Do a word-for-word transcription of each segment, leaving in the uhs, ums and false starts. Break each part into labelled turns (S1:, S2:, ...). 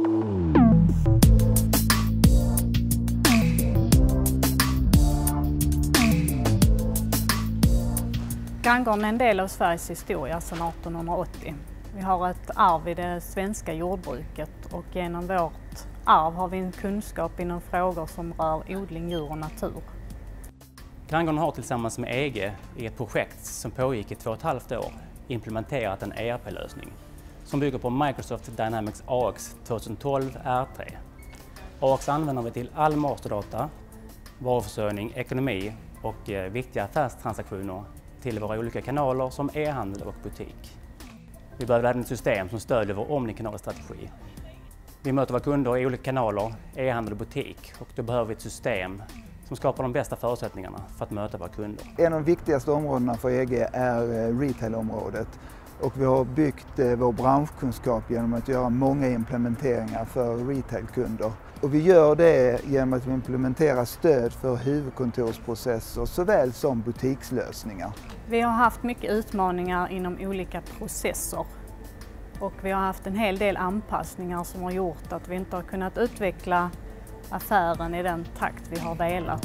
S1: Granngården är en del av Sveriges historia sedan artonhundraåttio. Vi har ett arv i det svenska jordbruket och genom vårt arv har vi en kunskap inom frågor som rör odling, djur och natur.
S2: Granngården har tillsammans med E G i ett projekt som pågick i två och ett halvt år implementerat en E R P-lösning som bygger på Microsoft Dynamics A X tjugotolv R tre. A X använder vi till all masterdata, varuförsörjning, ekonomi och eh, viktiga affärstransaktioner till våra olika kanaler som e-handel och butik. Vi behöver även ett system som stödjer vår omnikanalstrategi. Vi möter våra kunder i olika kanaler, e-handel och butik, och då behöver vi ett system som skapar de bästa förutsättningarna för att möta våra kunder.
S3: En av de viktigaste områdena för E G är retailområdet. Och vi har byggt vår branschkunskap genom att göra många implementeringar för retailkunder. Och vi gör det genom att implementera stöd för huvudkontorsprocesser såväl som butikslösningar.
S1: Vi har haft mycket utmaningar inom olika processer och vi har haft en hel del anpassningar som har gjort att vi inte har kunnat utveckla affären i den takt vi har velat.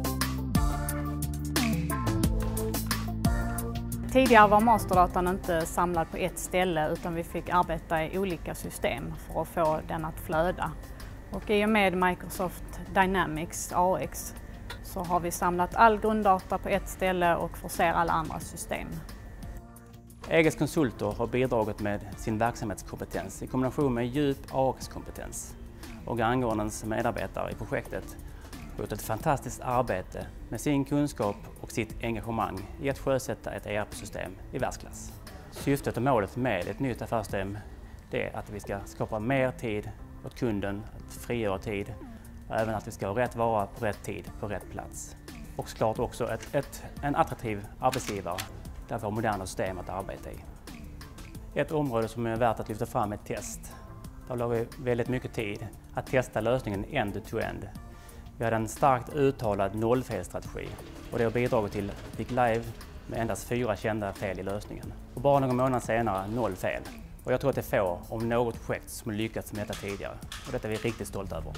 S1: Tidigare var masterdatan inte samlad på ett ställe utan vi fick arbeta i olika system för att få den att flöda. Och i och med Microsoft Dynamics A X så har vi samlat all grunddata på ett ställe och förser alla andra system.
S2: E G:s konsulter har bidragit med sin verksamhetskompetens i kombination med djup A X-kompetens. Och Granngårdens medarbetare i projektet har gjort ett fantastiskt arbete med sin kunskap och sitt engagemang i att sjösätta ett E R P-system i världsklass. Syftet och målet med ett nytt affärssystem är att vi ska skapa mer tid åt kunden, att frigöra tid och även att vi ska ha rätt vara på rätt tid på rätt plats. Och såklart också ett, ett, en attraktiv arbetsgivare där vi har moderna system att arbeta i. Ett område som är värt att lyfta fram är test. Där la vi väldigt mycket tid att testa lösningen end-to-end. Vi hade en starkt uttalad nollfelstrategi och det har bidragit till att vi fick live med endast fyra kända fel i lösningen. Och bara några månader senare noll fel. Och jag tror att det är få, om något projekt, som lyckats med detta tidigare. Och detta är vi riktigt stolta över.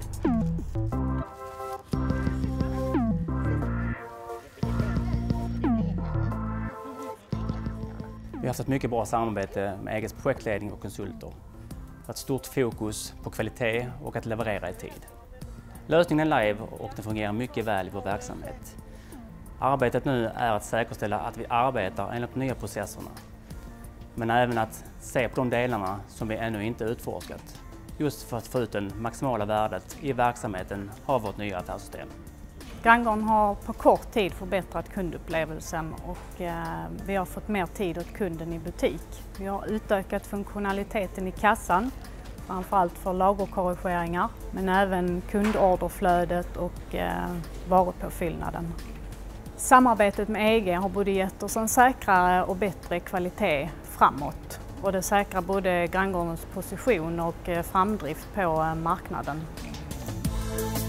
S2: Vi har haft ett mycket bra samarbete med E G:s projektledning och konsulter. Ett stort fokus på kvalitet och att leverera i tid. Lösningen är live och den fungerar mycket väl i vår verksamhet. Arbetet nu är att säkerställa att vi arbetar enligt de nya processerna. Men även att se på de delarna som vi ännu inte utforskat. Just för att få ut det maximala värdet i verksamheten av vårt nya affärssystem.
S1: Granngården har på kort tid förbättrat kundupplevelsen och eh, vi har fått mer tid åt kunden i butik. Vi har utökat funktionaliteten i kassan, framförallt för lagerkorrigeringar, men även kundorderflödet och eh, varupåfyllnaden. Samarbetet med E G har både gett oss en säkrare och bättre kvalitet framåt. Och det säkrar både Granngårdens position och framdrift på marknaden.